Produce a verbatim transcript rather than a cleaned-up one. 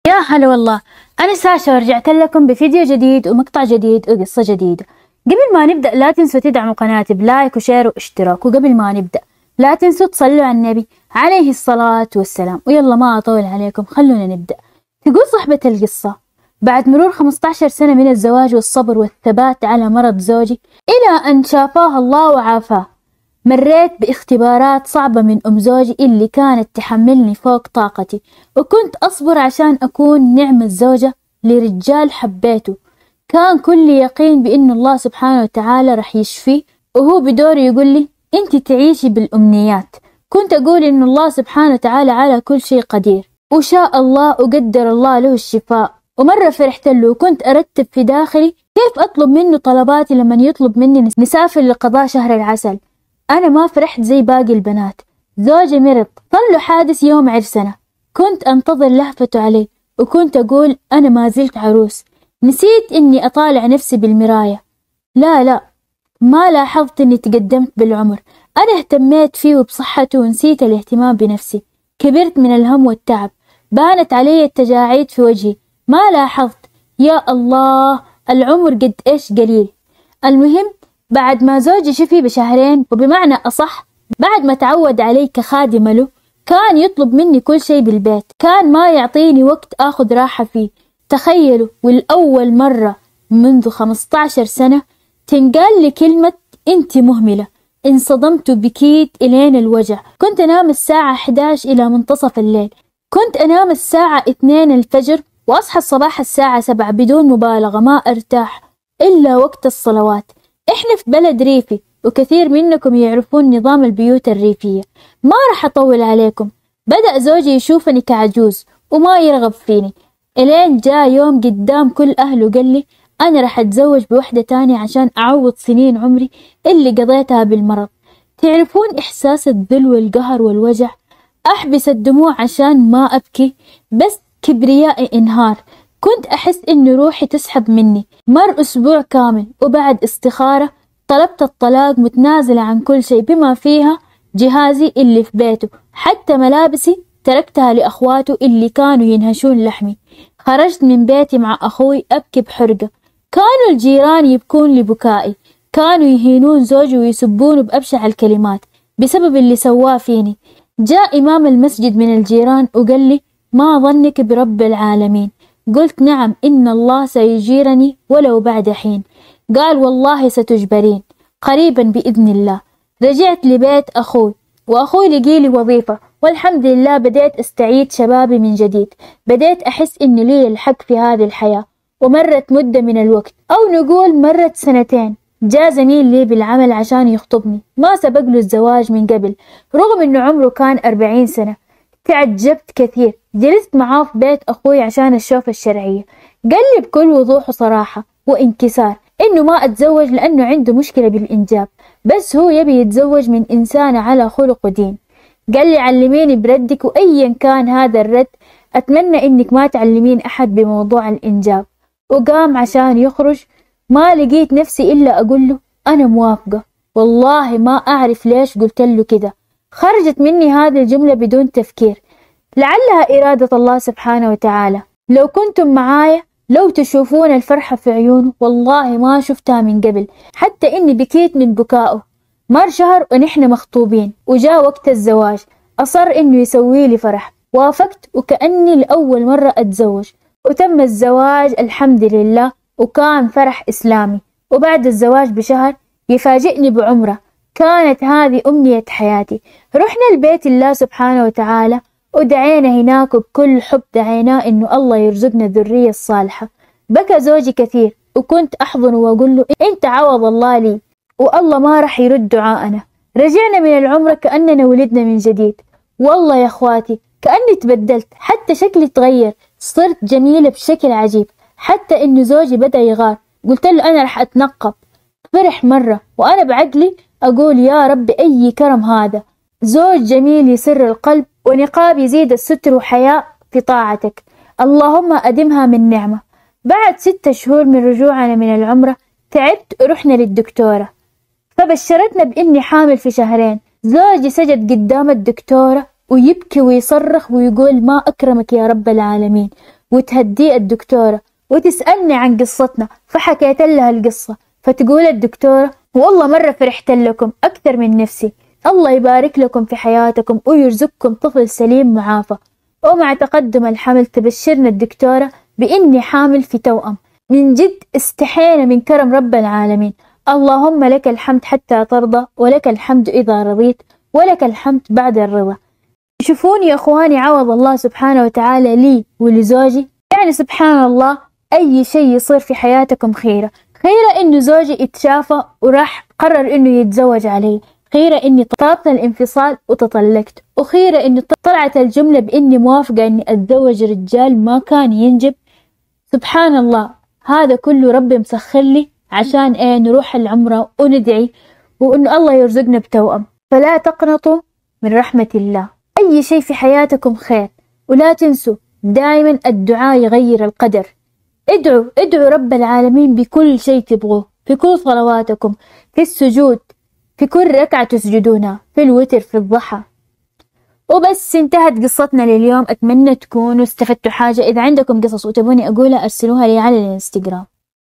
يا هلا والله، أنا ساشا ورجعت لكم بفيديو جديد ومقطع جديد وقصة جديدة. قبل ما نبدأ لا تنسوا تدعموا قناتي بلايك وشير واشتراك، وقبل ما نبدأ لا تنسوا تصلوا على النبي عليه الصلاة والسلام. ويلا ما أطول عليكم خلونا نبدأ. تقول صاحبة القصة: بعد مرور خمسة عشر سنة من الزواج والصبر والثبات على مرض زوجي إلى أن شافاه الله وعافاه، مريت باختبارات صعبة من أم زوجي اللي كانت تحملني فوق طاقتي، وكنت أصبر عشان أكون نعمة زوجة لرجال حبيته. كان كل يقين بأن الله سبحانه وتعالى رح يشفيه، وهو بدوره يقول لي أنت تعيشي بالأمنيات. كنت أقول إن الله سبحانه وتعالى على كل شيء قدير، وشاء الله وقدر الله له الشفاء. ومرة فرحت له وكنت أرتب في داخلي كيف أطلب منه طلباتي لما يطلب مني نسافر لقضاء شهر العسل. أنا ما فرحت زي باقي البنات. زوجي مرض، صار له حادث يوم عرسنا، كنت أنتظر لهفته علي، وكنت أقول أنا ما زلت عروس. نسيت إني أطالع نفسي بالمراية. لا لا ما لاحظت إني تقدمت بالعمر. أنا اهتميت فيه وبصحته ونسيت الاهتمام بنفسي. كبرت من الهم والتعب، بانت علي التجاعيد في وجهي، ما لاحظت. يا الله العمر قد إيش قليل. المهم بعد ما زوجي شفي بشهرين، وبمعنى أصح بعد ما تعود علي كخادمة له، كان يطلب مني كل شيء بالبيت، كان ما يعطيني وقت أخذ راحة فيه. تخيلوا، والأول مرة منذ خمسة عشر سنة تنقال لي كلمة أنت مهملة. انصدمت وبكيت إلين الوجع. كنت أنام الساعة إحدى عشر إلى منتصف الليل، كنت أنام الساعة اثنين الفجر وأصحى الصباح الساعة سبعة بدون مبالغة، ما أرتاح إلا وقت الصلوات. إحنا في بلد ريفي، وكثير منكم يعرفون نظام البيوت الريفية. ما رح أطول عليكم. بدأ زوجي يشوفني كعجوز وما يرغب فيني، إلين جاء يوم قدام كل أهله قال لي أنا رح أتزوج بوحدة تانية عشان أعوض سنين عمري اللي قضيتها بالمرض. تعرفون إحساس الذل والقهر والوجع؟ أحبس الدموع عشان ما أبكي، بس كبريائي انهار. كنت أحس إن روحي تسحب مني. مر أسبوع كامل، وبعد استخارة طلبت الطلاق، متنازلة عن كل شيء بما فيها جهازي اللي في بيته، حتى ملابسي تركتها لأخواته اللي كانوا ينهشون لحمي. خرجت من بيتي مع أخوي أبكي بحرقة. كانوا الجيران يبكون لبكائي، كانوا يهينون زوجي ويسبونه بأبشع الكلمات بسبب اللي سواه فيني. جاء إمام المسجد من الجيران وقال لي ما ظنك برب العالمين؟ قلت نعم، إن الله سيجيرني ولو بعد حين. قال والله ستجبرين قريبا بإذن الله. رجعت لبيت أخوي، وأخوي لقي لي وظيفة، والحمد لله بديت أستعيد شبابي من جديد. بديت أحس إن لي الحق في هذه الحياة. ومرت مدة من الوقت، أو نقول مرت سنتين. جاء زميل لي بالعمل عشان يخطبني، ما سبق له الزواج من قبل، رغم إنه عمره كان أربعين سنة. تعجبت كثير. جلست معاه في بيت أخوي عشان الشوفة الشرعية. قال لي بكل وضوح وصراحة وانكسار إنه ما أتزوج لأنه عنده مشكلة بالإنجاب، بس هو يبي يتزوج من إنسانة على خلق ودين. قال لي علميني بردك، وأيا كان هذا الرد أتمنى إنك ما تعلمين أحد بموضوع الإنجاب. وقام عشان يخرج. ما لقيت نفسي إلا أقول له أنا موافقة. والله ما أعرف ليش قلت له كده. خرجت مني هذه الجملة بدون تفكير، لعلها إرادة الله سبحانه وتعالى. لو كنتم معايا لو تشوفون الفرحة في عيونه، والله ما شفتها من قبل، حتى إني بكيت من بكائه. مر شهر ونحن مخطوبين، وجاء وقت الزواج. أصر إنه يسوي لي فرح، وافقت وكأني لأول مرة أتزوج. وتم الزواج الحمد لله، وكان فرح إسلامي. وبعد الزواج بشهر يفاجئني بعمرة، كانت هذه أمنية حياتي. رحنا لبيت الله سبحانه وتعالى ودعينا هناك، وبكل حب دعيناه إنه الله يرزقنا الذرية الصالحة. بكى زوجي كثير، وكنت أحضنه وأقول له أنت عوض الله لي، والله ما رح يرد دعاءنا. رجعنا من العمرة كأننا ولدنا من جديد. والله يا أخواتي كأني تبدلت، حتى شكلي تغير، صرت جميلة بشكل عجيب. حتى إنه زوجي بدأ يغار. قلت له أنا رح أتنقب. فرح مرة، وأنا بعقلي أقول يا رب أي كرم هذا، زوج جميل يسر القلب، ونقاب يزيد الستر، وحياء في طاعتك، اللهم أدمها من نعمة. بعد ستة شهور من رجوعنا من العمرة تعبت ورحنا للدكتورة، فبشرتنا بإني حامل في شهرين. زوجي سجد قدام الدكتورة ويبكي ويصرخ ويقول ما أكرمك يا رب العالمين، وتهديه الدكتورة وتسألني عن قصتنا، فحكيت لها القصة، فتقول الدكتورة والله مرة فرحت لكم أكثر من نفسي، الله يبارك لكم في حياتكم ويرزقكم طفل سليم معافى. ومع تقدم الحمل تبشرنا الدكتورة بإني حامل في توأم. من جد استحينا من كرم رب العالمين. اللهم لك الحمد حتى ترضى، ولك الحمد إذا رضيت، ولك الحمد بعد الرضا. شوفوني يا أخواني عوض الله سبحانه وتعالى لي ولزوجي. يعني سبحان الله أي شيء يصير في حياتكم خيرة. خيرة إنه زوجي اتشافى وراح قرر إنه يتزوج علي، خيرة إني طلبت الانفصال وتطلقت، وخيرة إني طلعت الجملة بإني موافقة إني أتزوج رجال ما كان ينجب. سبحان الله هذا كله ربي مسخر لي عشان إيه نروح العمرة وندعي وإنه الله يرزقنا بتوأم. فلا تقنطوا من رحمة الله. أي شيء في حياتكم خير، ولا تنسوا دائما الدعاء يغير القدر. ادعوا ادعوا رب العالمين بكل شيء تبغوه، في كل صلواتكم، في السجود، في كل ركعة تسجدونها، في الوتر، في الضحى. وبس انتهت قصتنا لليوم. أتمنى تكونوا استفدتوا حاجة. إذا عندكم قصص وتبوني أقولها أرسلوها لي على الانستغرام.